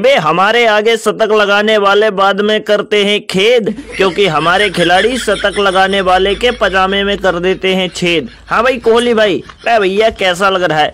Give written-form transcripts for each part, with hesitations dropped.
बे हमारे आगे शतक लगाने वाले बाद में करते हैं खेद, क्योंकि हमारे खिलाड़ी शतक लगाने वाले के पजामे में कर देते हैं छेद। हाँ भाई कोहली भाई, भैया कैसा लग रहा है?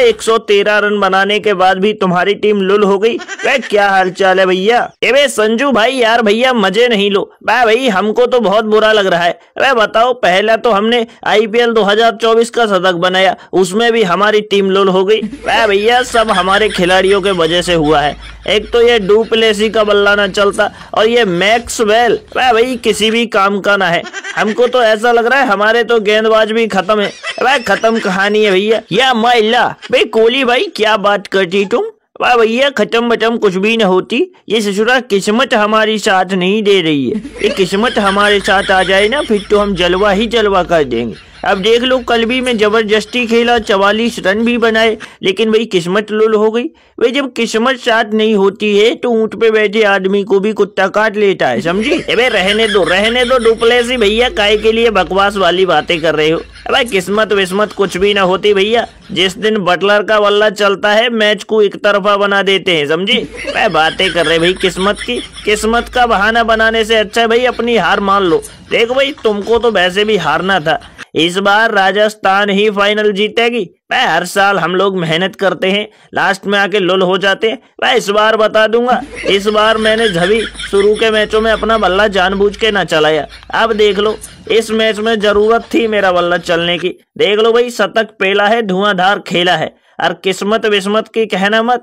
113 रन बनाने के बाद भी तुम्हारी टीम लुल हो गई। क्या हाल चाल है भैया? ए संजू भाई यार भैया मजे नहीं लो भाई, हमको तो बहुत बुरा लग रहा है। बताओ, पहला तो हमने IPL 2024 का शतक बनाया, उसमें भी हमारी टीम लुल हो गई। भैया सब हमारे खिलाड़ियों के वजह से हुआ है। एक तो ये डू प्लेसी का बल्ला ना चलता, और ये मैक्सवेल भाई किसी भी काम का ना है। हमको तो ऐसा लग रहा है हमारे तो गेंदबाज भी खत्म है। भाई खत्म कहानी है भैया। या माइला भाई कोहली भाई क्या बात करती तुम? वाह भैया खत्म बटम कुछ भी न होती, ये ससुरा किस्मत हमारी साथ नहीं दे रही है। ये किस्मत हमारे साथ आ जाए ना, फिर तो हम जलवा ही जलवा कर देंगे। अब देख लो, कल भी मैं जबरदस्ती खेला, 44 रन भी बनाए, लेकिन भाई किस्मत लुल हो गई। भाई जब किस्मत साथ नहीं होती है तो ऊँट पे बैठे आदमी को भी कुत्ता काट लेता है, समझी? रहने दो डुप्लेसी भैया, काय के लिए बकवास वाली बातें कर रहे हो? भाई किस्मत विस्मत कुछ भी ना होती भैया, जिस दिन बटलर का बल्ला चलता है मैच को एक तरफा बना देते हैं, समझी? भाई बातें कर रहे भाई किस्मत की। किस्मत का बहाना बनाने से अच्छा है भाई अपनी हार मान लो। देखो भाई तुमको तो वैसे भी हारना था, इस बार राजस्थान ही फाइनल जीतेगी। भाई हर साल हम लोग मेहनत करते हैं, लास्ट में आके लुल हो जाते हैं। भाई इस बार बता दूंगा, इस बार मैंने जभी शुरू के मैचों में अपना बल्ला जानबूझ के ना चलाया। अब देख लो, इस मैच में जरूरत थी मेरा बल्ला चलने की। देख लो भाई, शतक पेला है, धुआंधार खेला है। और किस्मत विस्मत की कहना मत,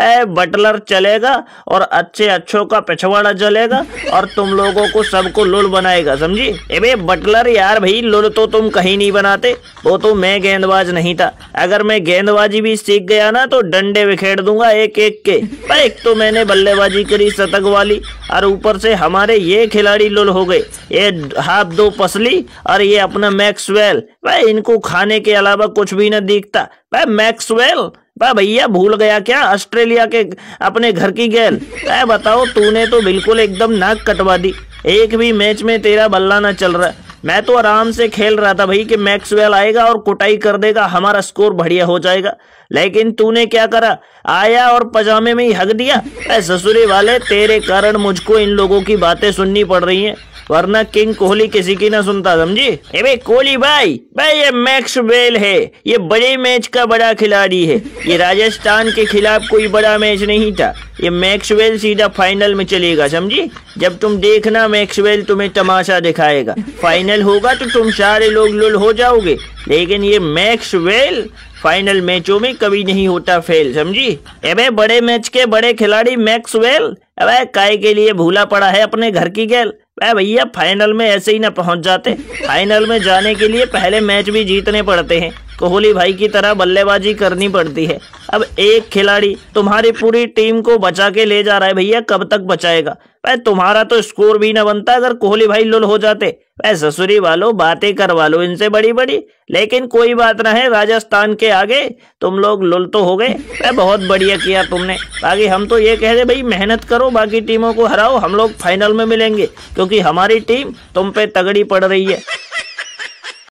बटलर चलेगा और अच्छे अच्छों का पिछवाड़ा जलेगा और तुम लोगों को सबको लुल बनाएगा, समझी? ए बटलर यार भाई, लुल तो तुम कहीं नहीं बनाते, वो तो मैं गेंदबाज नहीं था। अगर मैं गेंदबाजी भी सीख गया ना तो डंडे बिखेर दूंगा एक एक के। पर एक तो मैंने बल्लेबाजी करी शतक वाली, और ऊपर से हमारे ये खिलाड़ी लुल हो गए, ये हाफ दो पसली और ये अपना मैक्सवेल। भाई इनको खाने के अलावा कुछ भी न दिखता। भाई मैक्सवेल भैया भूल गया क्या ऑस्ट्रेलिया के अपने घर की गेल? बताओ, तूने तो बिल्कुल एकदम नाक कटवा दी। एक भी मैच में तेरा बल्ला ना चल रहा। मैं तो आराम से खेल रहा था भाई कि मैक्सवेल आएगा और कुटाई कर देगा, हमारा स्कोर बढ़िया हो जाएगा। लेकिन तूने क्या करा, आया और पजामे में ही हक दिया। ससुरे वाले, तेरे कारण मुझको इन लोगों की बातें सुननी पड़ रही हैं, वरना किंग कोहली किसी की ना सुनता, समझी? कोहली भाई ये मैक्सवेल है, ये बड़े मैच का बड़ा खिलाड़ी है। ये राजस्थान के खिलाफ कोई बड़ा मैच नहीं था, ये मैक्सवेल सीधा फाइनल में चलेगा, समझी? जब तुम देखना मैक्सवेल तुम्हें तमाशा दिखाएगा। फाइनल होगा तो तुम सारे लोग लुल हो जाओगे, लेकिन ये मैक्सवेल फाइनल मैचों में कभी नहीं होता फेल, समझी? बड़े मैच के बड़े खिलाड़ी मैक्सवेल काय के लिए भूला पड़ा है अपने घर की गेल। भैया फाइनल में ऐसे ही ना पहुंच जाते। फाइनल में जाने के लिए पहले मैच भी जीतने पड़ते हैं, कोहली भाई की तरह बल्लेबाजी करनी पड़ती है। अब एक खिलाड़ी तुम्हारी पूरी टीम को बचा के ले जा रहा है भैया, कब तक बचाएगा? तुम्हारा तो स्कोर भी ना बनता अगर कोहली भाई लुल हो जाते। ससुरी वालों, बातें करवा लो इनसे बड़ी बड़ी, लेकिन कोई बात ना है, राजस्थान के आगे तुम लोग लुल तो हो गए। बहुत बढ़िया किया तुमने। बाकी हम तो ये कह रहे भाई, मेहनत करो, बाकी टीमों को हराओ, हम लोग फाइनल में मिलेंगे, क्योंकि हमारी टीम तुम पे तगड़ी पड़ रही है।